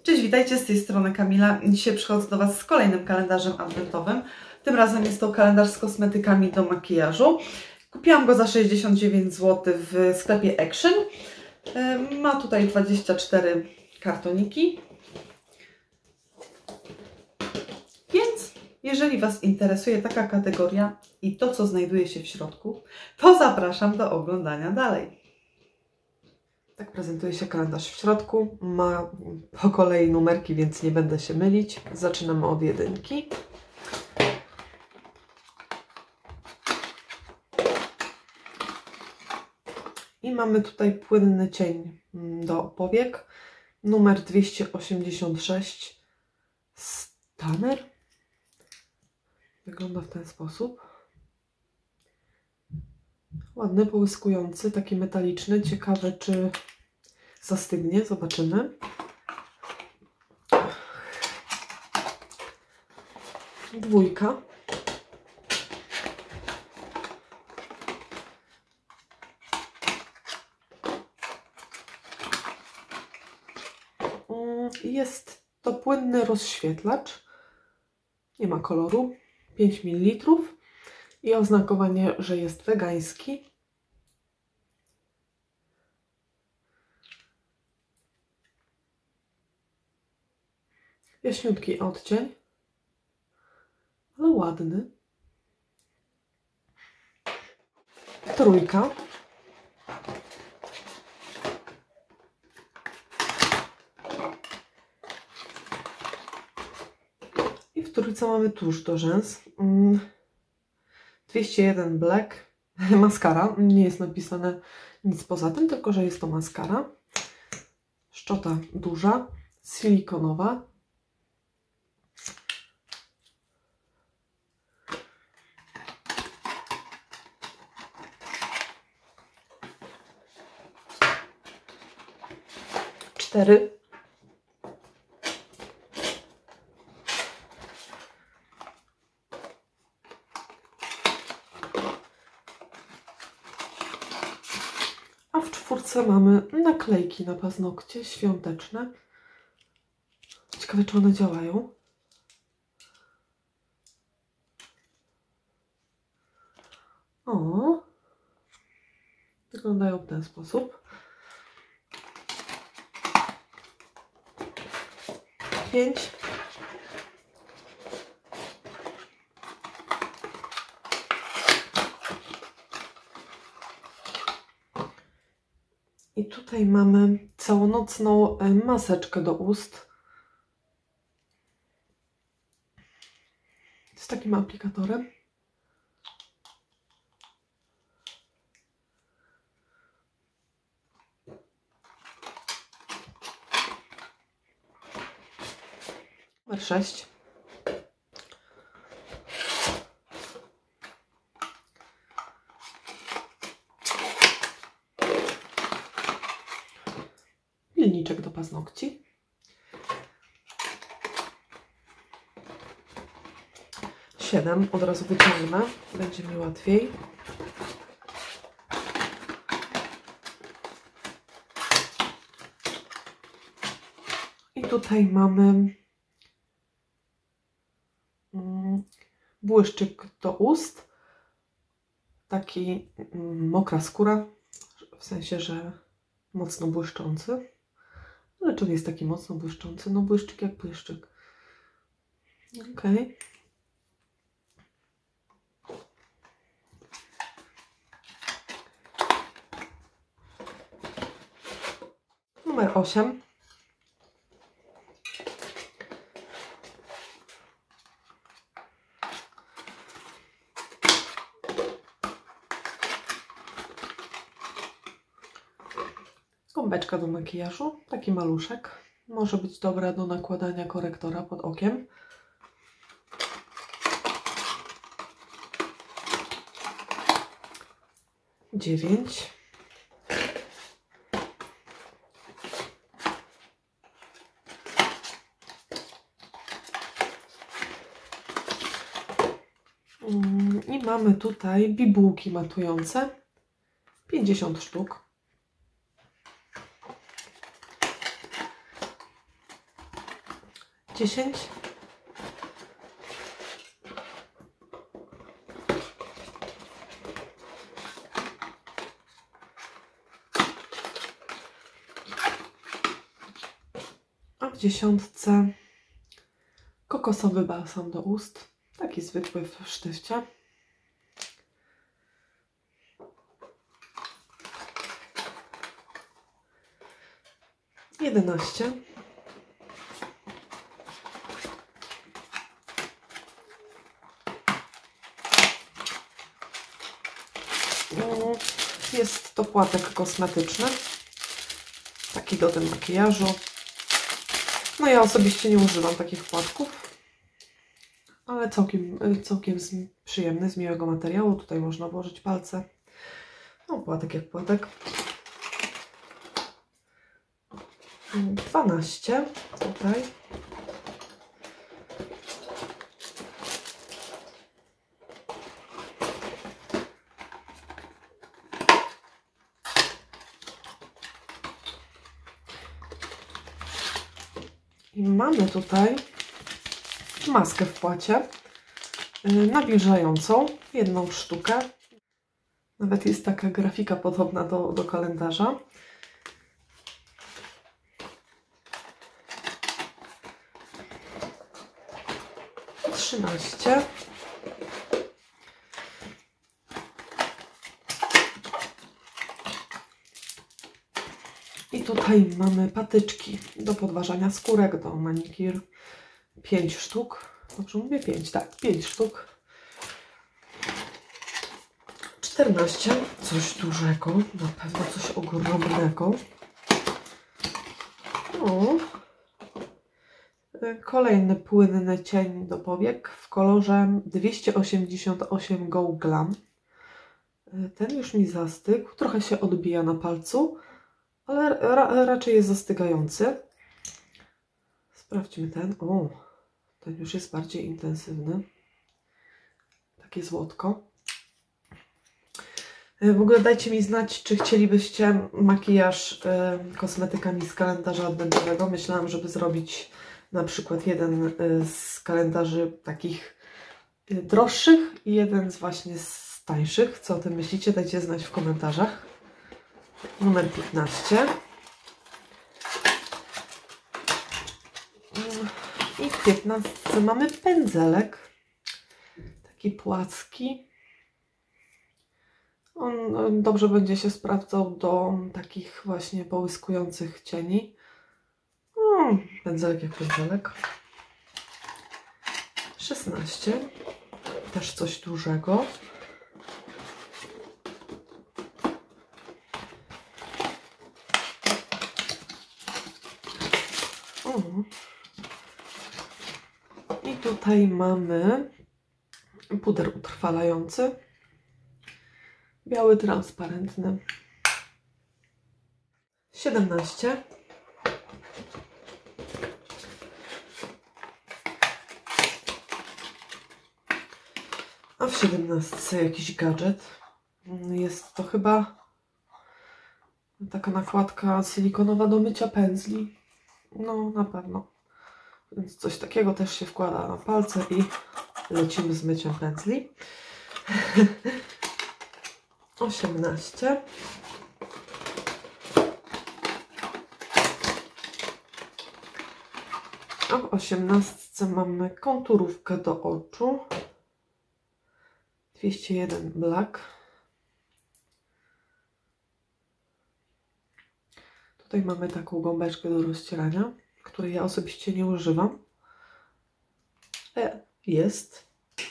Cześć, witajcie, z tej strony Kamila. Dzisiaj przychodzę do Was z kolejnym kalendarzem adwentowym. Tym razem jest to kalendarz z kosmetykami do makijażu. Kupiłam go za 69 zł w sklepie Action. Ma tutaj 24 kartoniki. Więc jeżeli Was interesuje taka kategoria i to, co znajduje się w środku, to zapraszam do oglądania dalej. Tak prezentuje się kalendarz w środku. Ma po kolei numerki, więc nie będę się mylić. Zaczynamy od jedynki. I mamy tutaj płynny cień do powiek. Numer 286. Stunner. Wygląda w ten sposób. Ładny, połyskujący, taki metaliczny. Ciekawe, czy zastygnie. Zobaczymy. Dwójka. Jest to płynny rozświetlacz. Nie ma koloru. 5 ml. I oznakowanie, że jest wegański. Jaśniutki odcień, ale ładny. Trójka. I w trójce mamy tusz do rzęs. 201 Black. Maskara. Nie jest napisane nic poza tym, tylko że jest to maskara. Szczota duża, silikonowa. Cztery. A w czwórce mamy naklejki na paznokcie świąteczne. Ciekawe, czy one działają. O, wyglądają w ten sposób. 5. I tutaj mamy całonocną maseczkę do ust. Z takim aplikatorem. Numer 6. Pilniczek do paznokci. 7. Od razu wyciągnę. Będzie mi łatwiej. I tutaj mamy błyszczyk do ust. Taki mokra skóra. W sensie, że mocno błyszczący. Ale czy on jest taki mocno błyszczący? No błyszczyk jak błyszczyk. Ok. Numer 8. Gąbeczka do makijażu, taki maluszek. Może być dobra do nakładania korektora pod okiem. 9. I mamy tutaj bibułki matujące. 50 sztuk. 10. A w 10 kokosowy balsam do ust, taki zwykły w sztywcie. 11. Jest to płatek kosmetyczny, taki do makijażu. No ja osobiście nie używam takich płatków, ale całkiem przyjemny, z miłego materiału. Tutaj można włożyć palce. No, płatek jak płatek. 12 tutaj. I mamy tutaj maskę w płacie nawilżającą, jedną sztukę. Nawet jest taka grafika podobna do kalendarza. I tutaj mamy patyczki do podważania skórek, do manikir. 5 sztuk. Dobrze mówię? 5, tak, 5 sztuk. 14. Coś dużego, na pewno coś ogromnego. O. Kolejny płynny cień do powiek w kolorze 288 Go Glam. Ten już mi zastygł, trochę się odbija na palcu, ale raczej jest zastygający. Sprawdźmy ten. O, ten już jest bardziej intensywny. Takie złotko. W ogóle dajcie mi znać, czy chcielibyście makijaż kosmetykami z kalendarza adwentowego. Myślałam, żeby zrobić na przykład jeden z kalendarzy takich droższych i jeden właśnie z tańszych. Co o tym myślicie? Dajcie znać w komentarzach. Numer 15. I w 15 mamy pędzelek. Taki płacki. On dobrze będzie się sprawdzał do takich właśnie połyskujących cieni. Pędzelek jak pędzelek. 16. Też coś dużego. I tutaj mamy puder utrwalający. Biały, transparentny. 17. A w 17 jakiś gadżet. Jest to chyba taka nakładka silikonowa do mycia pędzli. No, na pewno. Więc coś takiego też się wkłada na palce i lecimy z myciem pędzli. 18. A w 18 mamy konturówkę do oczu. 201 Black. Tutaj mamy taką gąbeczkę do rozcierania, której ja osobiście nie używam. Jest.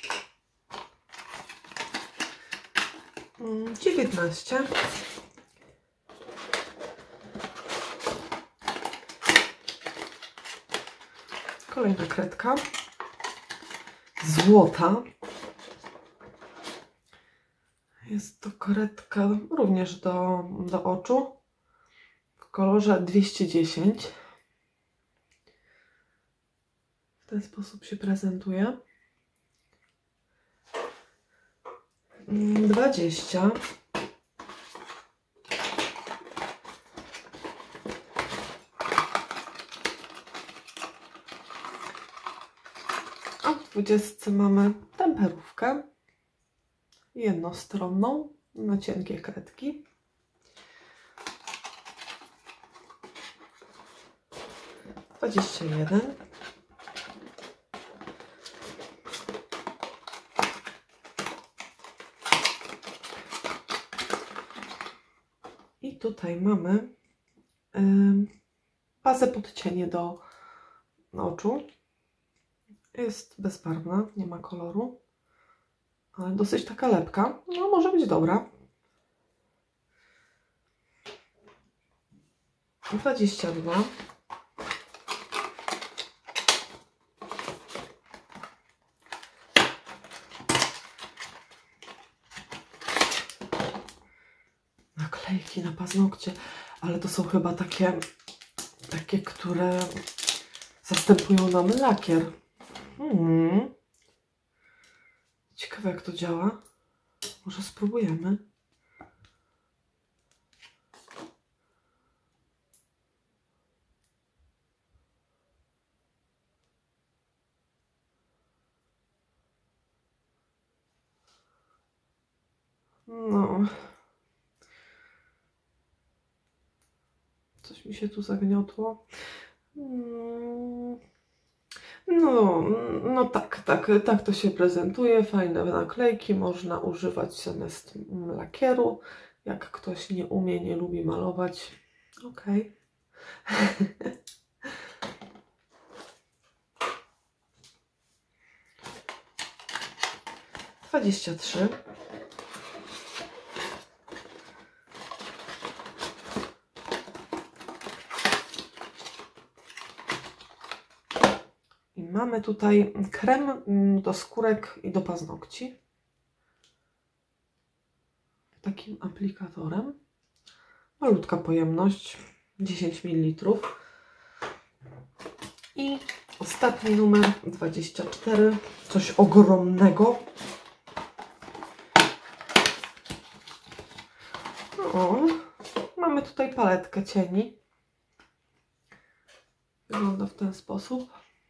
19. Kolejna kredka. Złota. Jest to kredka również do oczu w kolorze 210. W ten sposób się prezentuje. 20. A w 20 mamy temperówkę jednostronną na cienkie kredki. - 21. I tutaj mamy bazę pod cienie do oczu. Jest bezbarwna, nie ma koloru, ale dosyć taka lepka. No, może być dobra. 22. Naklejki na paznokcie, ale to są chyba takie, które zastępują nam lakier. Ciekawe, jak to działa. Może spróbujemy. No. Coś mi się tu zagniotło. No tak to się prezentuje. Fajne naklejki można używać zamiast lakieru. Jak ktoś nie umie, nie lubi malować. Ok. 23. I mamy tutaj krem do skórek i do paznokci. Takim aplikatorem. Malutka pojemność, 10 ml. I ostatni numer, 24. Coś ogromnego. O, mamy tutaj paletkę cieni. Wygląda w ten sposób.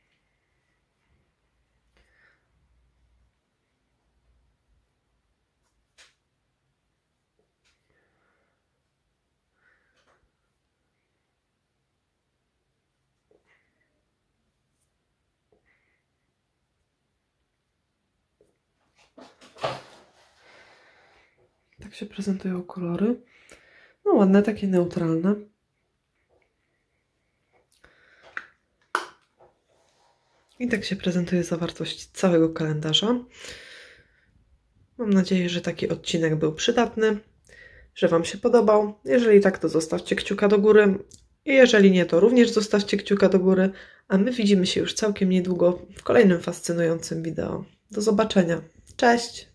Tak się prezentują kolory. No ładne, takie neutralne. I tak się prezentuje zawartość całego kalendarza. Mam nadzieję, że taki odcinek był przydatny, że Wam się podobał. Jeżeli tak, to zostawcie kciuka do góry. I jeżeli nie, to również zostawcie kciuka do góry. A my widzimy się już całkiem niedługo w kolejnym fascynującym wideo. Do zobaczenia. Cześć!